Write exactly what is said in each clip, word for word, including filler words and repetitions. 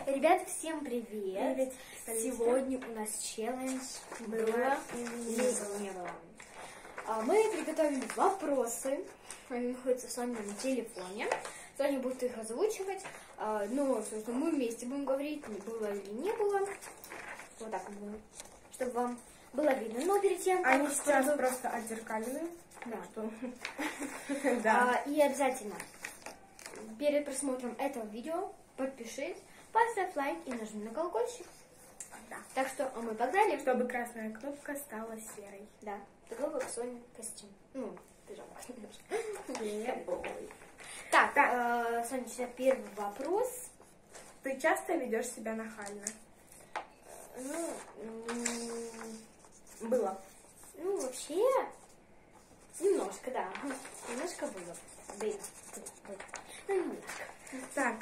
Ребята, всем привет! Привет. Сегодня у нас челлендж было, было или не было. А, Мы приготовили вопросы, они находятся с вами на телефоне. Соня будет их озвучивать, а, но, собственно, мы вместе будем говорить, было или не было. Вот так будет, чтобы вам было видно. Но перед тем, Они как сейчас продол- просто отзеркалены. Да. Что? А, Да. и обязательно перед просмотром этого видео подпишись, поставь лайк и нажми на колокольчик. Да. Так что, а мы погнали. Чтобы красная кнопка стала серой. Да, такой как Соня костюм. Ну, пижамка немножко. Yeah. Так, Так. э, Соня, сейчас первый вопрос. Ты часто ведешь себя нахально? Ну, м, Было. ну, вообще, немножко, да. Немножко было. Было. Ну, немножко. Так.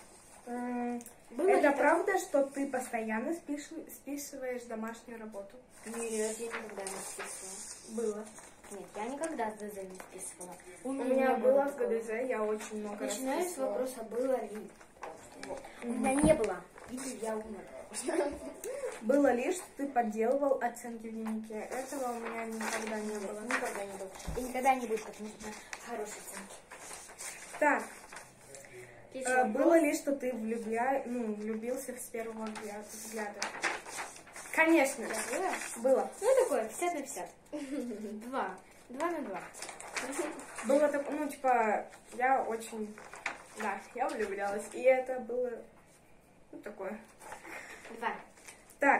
м, Было Это ли так? правда, что ты постоянно спиш- списываешь домашнюю работу? Нет, я никогда не списывала. Было. Нет, я никогда с ДЗ не списывала. У не меня было в такого. ГДЗ, я очень много раз Начинаю с списывала. вопроса, было ли. Вот. У меня не было. Видите, я умер. Было ли, что ты подделывал оценки в дневнике? Этого у меня никогда не было. Никогда не было. И никогда не будет, потому что хорошие оценки. Так. Третий Э, вопрос. Было ли, что ты влюбля... ну, влюбился с первого взгляда? взгляда? Конечно. Да, было? Было. Ну, такое, пятьдесят на пятьдесят. Два. Два на два. Было так, ну, типа, я очень, да, я влюблялась. И это было, ну, такое. Два. Так.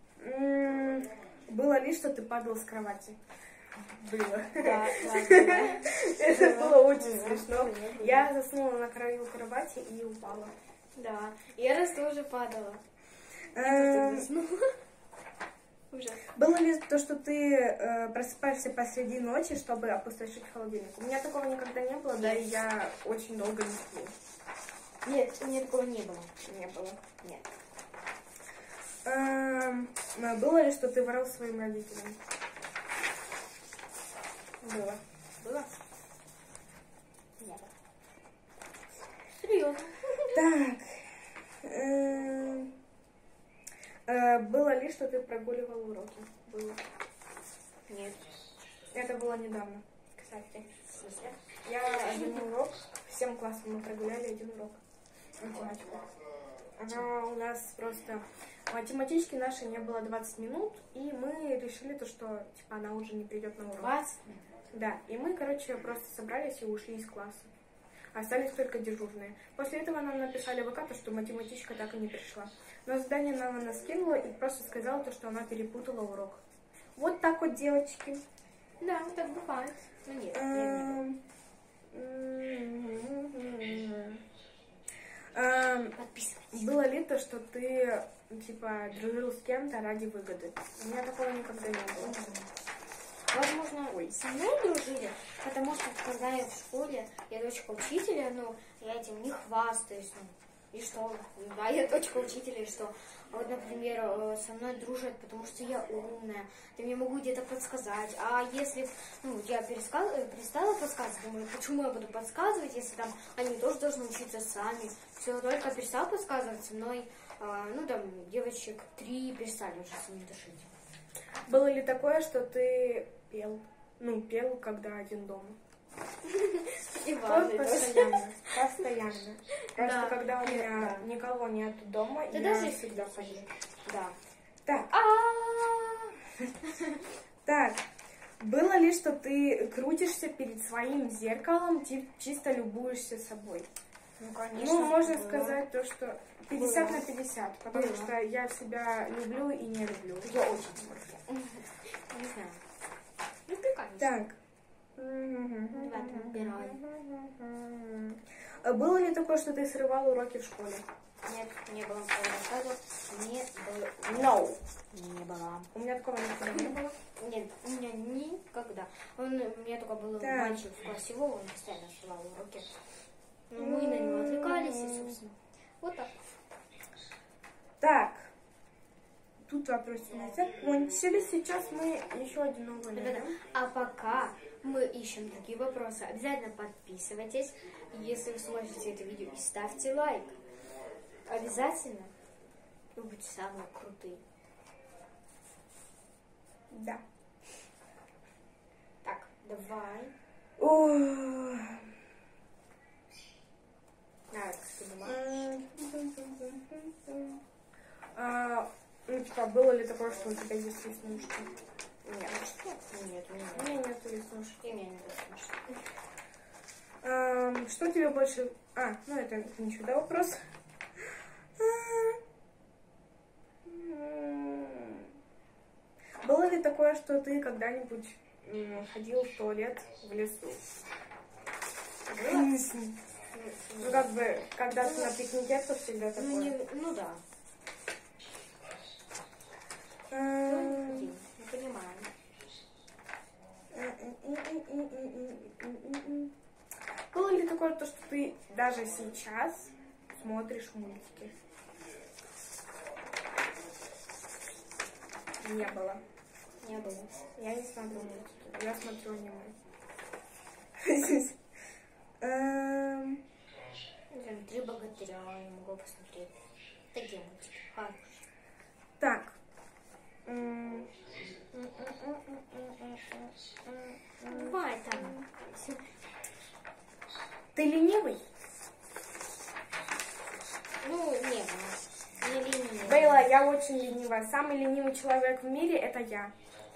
м, Было ли, что ты падал с кровати? Было. Да, ладно. Это было очень Было. смешно. Было, было. Я заснула на краю кровати и упала. Да. Я раз тоже падала. Эм, Ужас. Было ли то, что ты э, просыпаешься посреди ночи, чтобы опустошить холодильник? У меня такого никогда не было, да, и я очень долго не сплю. Нет, у меня такого не было. Не было. Нет. Эм, Было ли, что ты врал своим родителям? Было. Было? Нет. Серьезно. Так. эм, э, Было ли, что ты прогуливал уроки? Было. Нет. Это было недавно, кстати. В смысле? Я один урок, всем классом мы прогуляли один урок. Математику. Она у нас просто... Математички нашей не было двадцать минут, и мы решили то, что типа она уже не придет на урок. двадцать? Да, и мы, короче, просто собрались и ушли из класса. Остались только дежурные. После этого нам написали в ВК, то, что математичка так и не пришла. Но задание нам она скинула и просто сказала, то, что она перепутала урок. Вот так вот, девочки. Да, так бывает. Ну нет. Эм, эм, Подписывайтесь. Было ли то, что ты, типа, дружил с кем-то ради выгоды? У меня такого никогда не было. Возможно, со мной дружили, потому что когда я в школе, я дочка учителя, ну, я этим не хвастаюсь, ну, и что? Да, я дочка учителя, и что? Вот, например, э, со мной дружат, потому что я умная, ты мне могу где-то подсказать, а если, ну, я пересказ... э, перестала подсказывать, думаю, почему я буду подсказывать, если там они тоже должны учиться сами, все, только перестал подсказывать, со мной, э, ну, там, девочек три перестали уже со мной дружить. Было ли такое, что ты пел? Ну, пел, когда один дома? И Вот ладно, постоянно, постоянно. Просто Да. когда у меня Да. никого нет дома, Ты я даже всегда всегда пою. Да. Так, А, так. Было ли, что ты крутишься перед своим зеркалом, ти- чисто любуешься собой? Ну, конечно. Ну, можно было. сказать то, что пятьдесят Было. на пятьдесят, потому Было. что я себя люблю и не люблю. Я очень смотрю. Не знаю. Ну, прикольно. Так. Давай, выбирай. Было ли такое, что ты срывал уроки в школе? Нет, не было такого рассказа. Не было. No. Не было. У меня такого никогда не было. Нет, у меня никогда. Он, у меня только был Так. мальчик в классе Вова, он постоянно срывал уроки. Но мы на него отвлекались, и, собственно, вот так. Так. Тут вопросы у нас закончились. Сейчас мы еще один новый Ребята, найдем. а пока мы ищем другие вопросы, обязательно подписывайтесь, если вы смотрите это видео, и ставьте лайк. Обязательно вы будете самые крутые. Да. Так, давай. Ой. А, ты думаешь? А, ну, типа, было ли такое, что у тебя есть веснушки? Нет, что? Нет, у меня У меня нет веснушек. И у меня нет веснушек. А, что тебе больше... А, ну это, это не сюда вопрос. Было ли такое, что ты когда-нибудь м, ходил в туалет в лесу? Было? Ну, как бы, когда ты на пикнике, то всегда такое. Ну, не, ну да. М, Не понимаю. Было ли такое, то, что ты даже сейчас смотришь мультики? Не было. Не было. Я не смотрю мультики. Я смотрю аниме. Эм, Блин, Три богатыря я могу посмотреть. Такие мультики. Хорошие. Так. М, Бывает там. Ты ленивый? Ну, не было. Не ленивая. Бейла, я очень ленивая. Самый ленивый человек в мире — это я.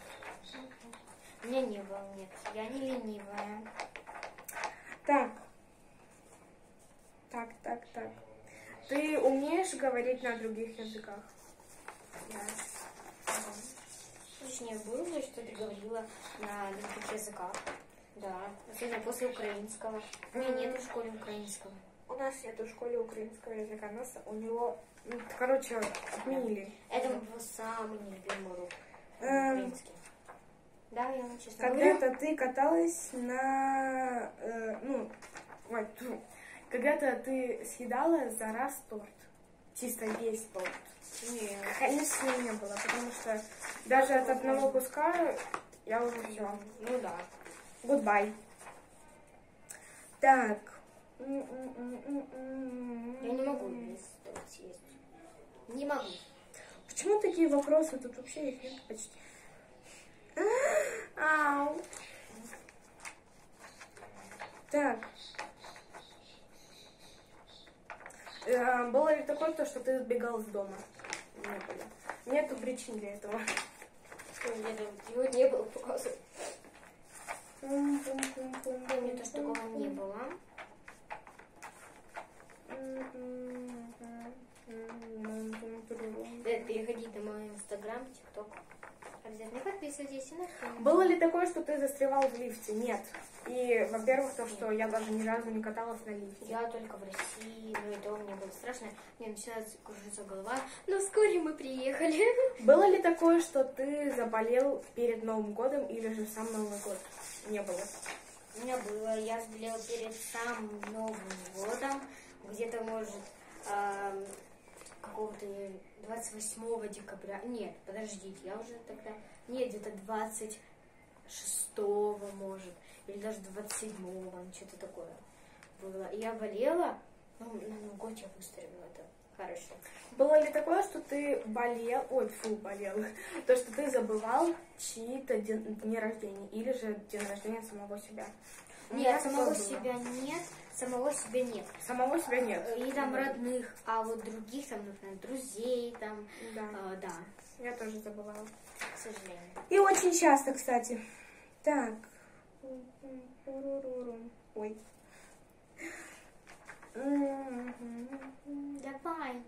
Мне не было, нет. Я не ленивая. Так. Так, так, так. Ты умеешь говорить на других языках? Да. Ага. Точнее, было, что ты говорила на других языках. Да. Особенно после украинского. У меня нет в школе украинского. У нас нет в школе украинского языка. Нас у него, ну, короче, отменили. Это был самый нелюбимый урок. Эм, Украинский. Да, я вам честно говорю. Когда-то ты каталась на... э, ну, ой, тьфу. Когда-то ты съедала за раз торт. Чисто весь торт. Нет. Конечно, не было, потому что даже от одного куска я уже все. Ну да. Goodbye. Так. Я не могу весь торт съесть. Не могу. Почему такие вопросы? Тут вообще их нет почти. Ау. Так. Э, Было ли такое, то, что ты сбегал из дома? Не было. Нету причин для этого. Его не было просто. Помню, то, что такого не было. Да, переходите на мой инстаграм, тикток. Обязательно подписывайтесь и на канал. Было ли такое, что ты застревал в лифте? Нет. И, во-первых, то, что я даже ни разу не каталась на лифте. Я только в России, но и то мне было страшно. Мне начинает кружиться голова. Но вскоре мы приехали. Было ли такое, что ты заболел перед Новым годом или же сам Новый год? Не было. У меня было, я заболела перед самым Новым годом. Где-то, может, эм, какого-то двадцать восьмого декабря. Нет, подождите, я уже тогда... Нет, где-то двадцать шестого, может. Или даже двадцать седьмого, что-то такое было. И я болела, ну, на Новый год я выздоровела, это хорошо. Было ли такое, что ты болел, ой, фу, болел, то, что ты забывал чьи-то день, дни рождения или же день рождения самого себя? У меня Нет, самого такое было. себя нет, самого себя нет. Самого себя нет. И там родных, а вот других, там, например, друзей, там, Да, э, да, я тоже забывала. к сожалению. И очень часто, кстати. Так. Ой. Давай.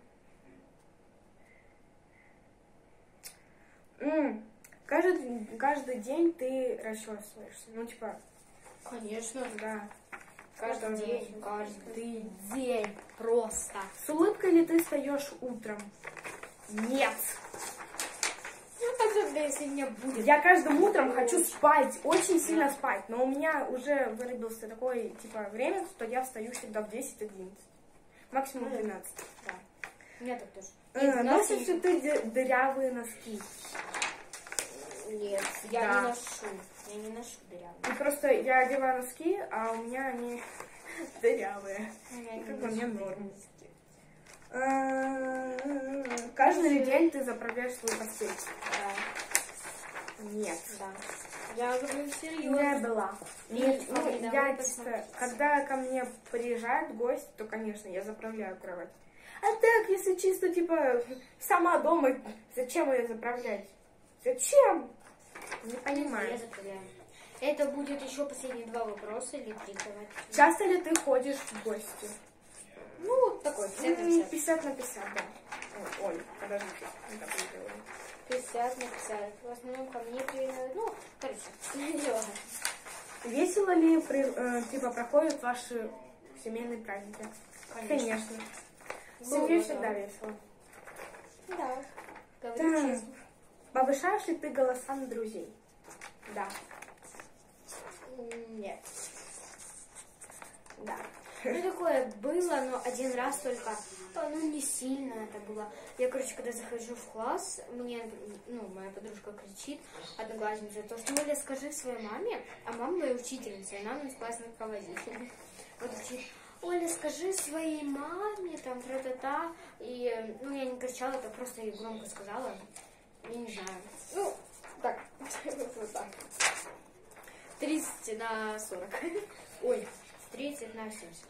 М, Каждый, каждый день ты расчесываешься. Ну, типа, Конечно. да. Каждый Тоже день, расчесываешься. каждый день просто. С улыбкой ли ты встаешь утром? Нет. Ну, тогда, если не будет. Я каждым утром хочу спать, очень сильно спать, но у меня уже вырубился такое, типа, время, что я встаю всегда в десять-одиннадцать. Максимум двенадцать. Да. У меня так тоже. Э, Носишь ли ты ды- дырявые носки? Нет, я Да. не ношу. Я не ношу дырявые. И просто я одеваю носки, а у меня они дырявые. Я И не как бы ношу мне дырявые норм. носки. Каждый день ты заправляешь свою постель. Да. Нет. Да. Я говорю серьезно. Не была. Нет, Ну, ну, да, я вы чисто, посмотрите. когда ко мне приезжают гости, то, конечно, я заправляю кровать. А так, если чисто, типа, сама дома, зачем ее заправлять? Зачем? Не Я понимаю. заправляю. Это будет еще последние два вопроса или три, давайте. Часто ли ты ходишь в гости? Ну, такой, пятьдесят на пятьдесят. пятьдесят на пятьдесят, да. Ой, Оль, подождите. не так не делаю. пятьдесят на пятьдесят. В основном ко мне приезжают. Ну, короче, дела. Весело ли, при- э, типа, проходят ваши семейные праздники? Конечно. В семье Было, всегда да. весело. Да. Говорю Так. честно. Повышаешь ли ты голоса на друзей? Да. М, Нет. Да. Ну, такое было, но один раз только, а, ну, не сильно это было. Я, короче, когда захожу в класс, мне, ну, моя подружка кричит, одноклассница, то, что, Оля, скажи своей маме, а мама моя учительница, и она у нас классный руководитель. Вот кричит, Оля, скажи своей маме, там, тра-та-та, и, ну, я не кричала, это просто ей громко сказала, я не знаю. Ну, так, вот так. тридцать на сорок. Ой. тридцать на семьдесят.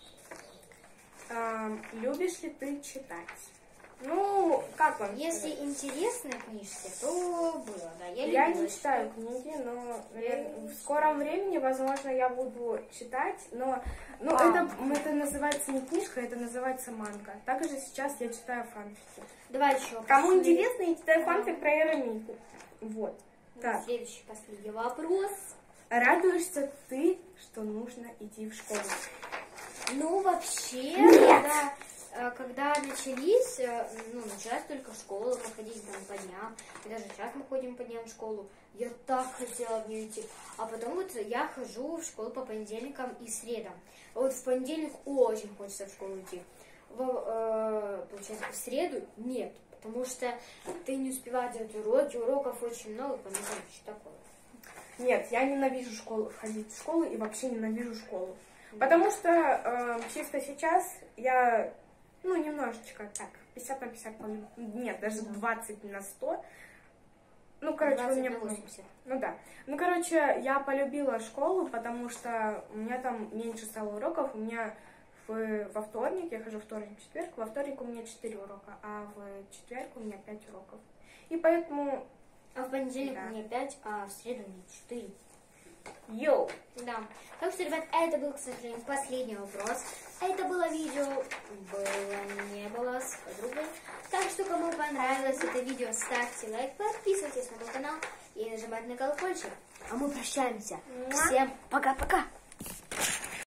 А, любишь ли ты читать? Ну, как вам? Если сказать? интересно книжки, то было, да. Я, Я любила не читаю книги, но наверное, в скором времени, возможно, я буду читать, но ну, А. это, это называется не книжка, это называется манга. Также сейчас я читаю фанфики. Давай еще. Кому послед- интересно, я читаю фанфик про Эрамику. Вот. Так. Следующий, последний вопрос. Радуешься ты, что нужно идти в школу? Ну, вообще, Нет. когда, э, когда начались, э, ну, началась только школа, мы ходили там по дням, и даже сейчас мы ходим по дням в школу, я так хотела в нее идти. А потом вот я хожу в школу по понедельникам и средам. А вот в понедельник очень хочется в школу идти. В, э, получается, в среду нет, потому что ты не успеваешь делать уроки, уроков очень много, по что такое. Нет, я ненавижу школу, ходить в школу и вообще ненавижу школу. Потому что э, чисто сейчас я, ну, немножечко так, пятьдесят на пятьдесят, по-моему. Нет, даже двадцать на сто. Ну, короче, у двадцать меня... на восемьдесят. Ну да. Ну, короче, я полюбила школу, потому что у меня там меньше стало уроков. У меня в, во вторник, я хожу вторник, четверг, во вторник у меня четыре урока, а в четверг у меня пять уроков. И поэтому... А в понедельник Да. у меня пять, а в среду у меня четыре. Йоу! Да. Так что, ребят, это был, к сожалению, последний вопрос. Это было видео, было, не было, с подругой. Так что, кому понравилось это видео, ставьте лайк, подписывайтесь на мой канал и нажимайте на колокольчик. А мы прощаемся. Всем пока-пока!